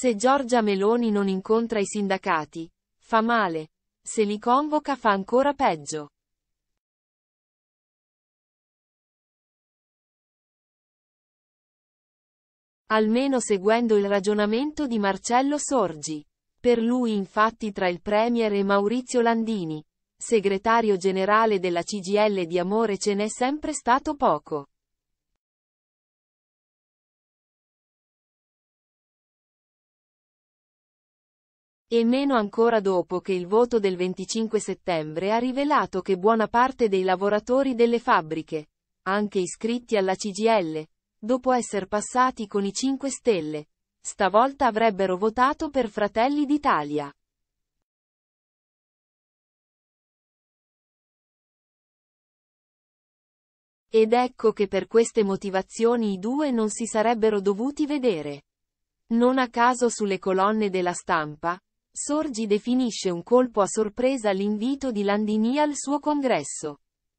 Se Giorgia Meloni non incontra i sindacati, fa male. Se li convoca fa ancora peggio. Almeno seguendo il ragionamento di Marcello Sorgi. Per lui infatti tra il Premier e Maurizio Landini, segretario generale della CGIL, di amore ce n'è sempre stato poco. E meno ancora dopo che il voto del 25 settembre ha rivelato che buona parte dei lavoratori delle fabbriche, anche iscritti alla CGIL, dopo essere passati con i 5 Stelle, stavolta avrebbero votato per Fratelli d'Italia. Ed ecco che per queste motivazioni i due non si sarebbero dovuti vedere. Non a caso sulle colonne della Stampa, Sorgi definisce un colpo a sorpresa l'invito di Landini al suo congresso.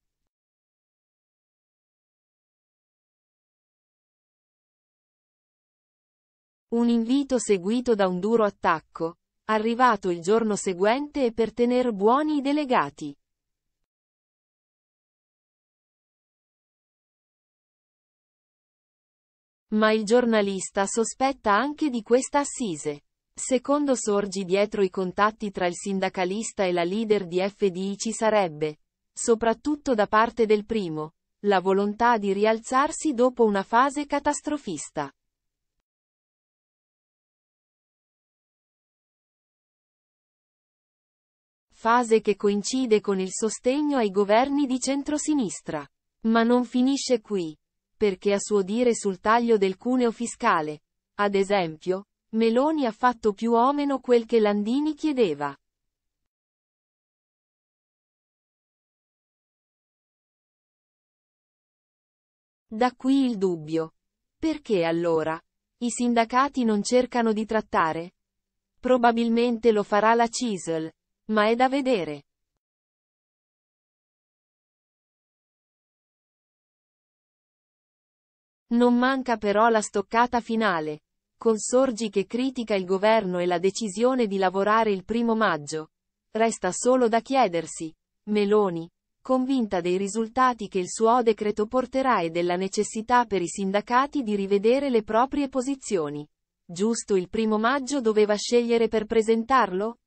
Un invito seguito da un duro attacco, arrivato il giorno seguente e per tener buoni i delegati. Ma il giornalista sospetta anche di questa assise. Secondo Sorgi dietro i contatti tra il sindacalista e la leader di FDI ci sarebbe, soprattutto da parte del primo, la volontà di rialzarsi dopo una fase catastrofista. Fase che coincide con il sostegno ai governi di centrosinistra. Ma non finisce qui. Perché a suo dire sul taglio del cuneo fiscale, ad esempio, Meloni ha fatto più o meno quel che Landini chiedeva. Da qui il dubbio. Perché allora? I sindacati non cercano di trattare? Probabilmente lo farà la CISL, ma è da vedere. Non manca però la stoccata finale, con Sorgi che critica il governo e la decisione di lavorare il 1° maggio. Resta solo da chiedersi, Meloni, convinta dei risultati che il suo decreto porterà e della necessità per i sindacati di rivedere le proprie posizioni. Giusto il 1° maggio doveva scegliere per presentarlo?